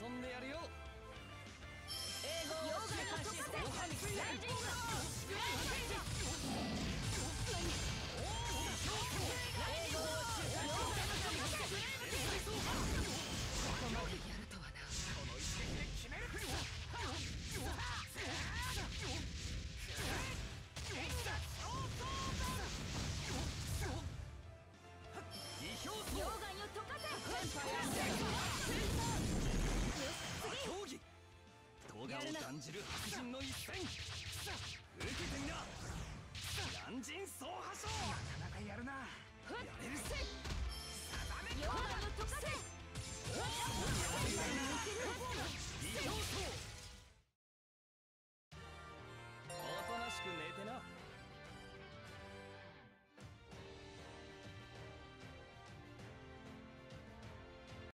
遊んでやるよ。英語を溶岩の溶かせライジングここまでやるとはな。この一撃で決める。溶岩を溶かせ。 競技動画を感じる白人の一戦、受けてみな。乱人総破傷。なかなかやるな。やれるぜ。 溶岩を溶